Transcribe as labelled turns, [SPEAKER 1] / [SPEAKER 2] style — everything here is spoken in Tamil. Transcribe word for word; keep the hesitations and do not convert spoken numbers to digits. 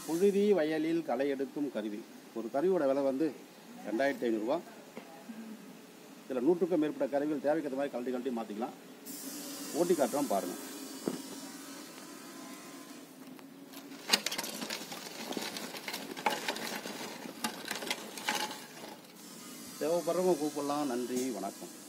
[SPEAKER 1] புழுதி வயலில் களை எடுக்கும் கருவி. ஒரு கருவியோட விலை வந்து ரெண்டாயிரத்தி ஐநூறுரூவா. இதில் நூற்றுக்கும் மேற்பட்ட கருவிகள் தேவைக்கேற்ற மாதிரி கழட்டி கழட்டி மாற்றிக்கலாம். ஓட்டி காட்டுறோம் பாருங்கள். தேவைப்படுறவங்க கூப்பிடலாம். நன்றி, வணக்கம்.